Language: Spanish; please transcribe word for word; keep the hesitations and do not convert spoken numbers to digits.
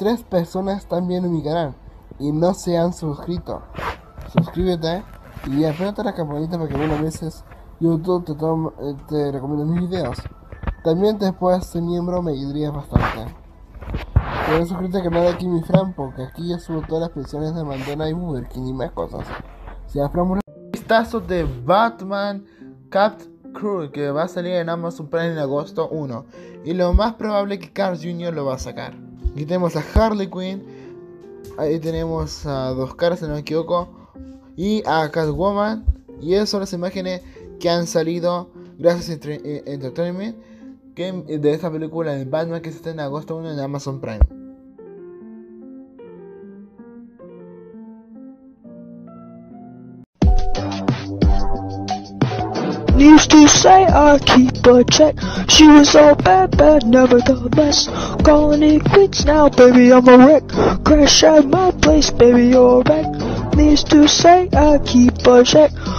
tres personas también en mi canal y no se han suscrito. Suscríbete y apréndete la campanita para que algunas veces YouTube te, toma, te recomienda mis videos. También te puedes ser miembro, me ayudaría bastante. Puedes suscribirte al canal de Kimi Fran, porque aquí yo subo todas las pensiones de Mandela y Burger King y más cosas. Si Fran, un vistazo de Batman Cat Crew, que va a salir en Amazon Prime en agosto primero. Y lo más probable es que Cars junior lo va a sacar. Aquí tenemos a Harley Quinn. Ahí tenemos a dos caras, si no me equivoco. Y a Catwoman. Y esas son las imágenes que han salido gracias a Entertainment que de esta película de Batman que se está en agosto primero en Amazon Prime. Used to say I keep a check. She was all bad, bad, never the best. Calling it quits now, baby, I'm a wreck. Crash at my place, baby, you're a wreck. Used to say I keep a check.